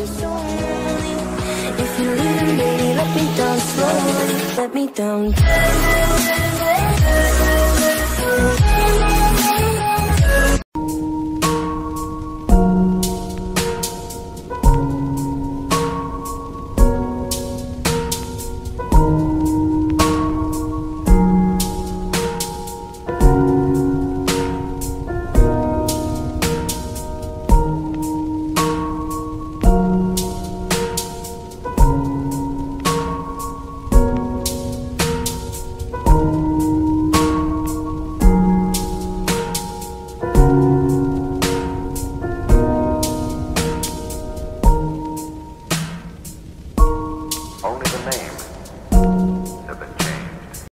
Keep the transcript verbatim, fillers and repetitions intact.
be so lonely. If you're leaving, baby, let me down slowly. Let me down.